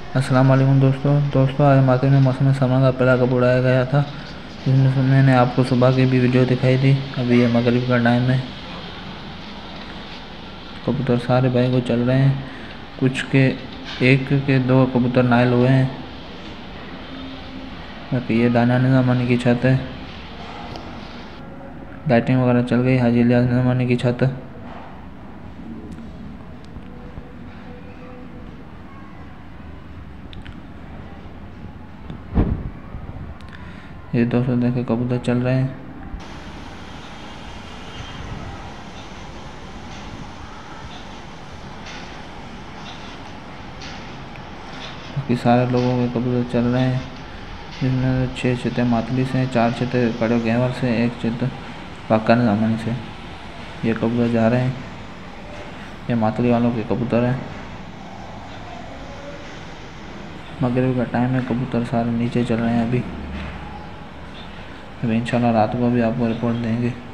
अस्सलाम वालेकुम दोस्तों आज मार्केट में मौसम सरमा का पहला कप उड़ाया गया था, जिसमें मैंने आपको सुबह की भी वीडियो दिखाई थी। अभी ये मगरिब का टाइम है। कबूतर सारे भाई को चल रहे हैं, कुछ के एक के दो कबूतर नायल हुए हैं। बाकी ये दाना निज़ामानी की छत है। लाइटिंग वगैरह चल गई। हाजी इलियास निज़ामानी की छत। ये दोस्तों देखे कबूतर चल रहे हैं। बाकी सारे लोगों के कबूतर चल रहे हैं, जिसमें 6 चिते मातली से, 4 चिते कड़े गहवर से, 1 चित पाका निज़ामानी से। ये कबूतर जा रहे हैं। ये मातली वालों के कबूतर हैं। मगरिब का टाइम है। कबूतर सारे नीचे चल रहे हैं। अभी इंशाल्लाह रात को भी आपको रिपोर्ट देंगे।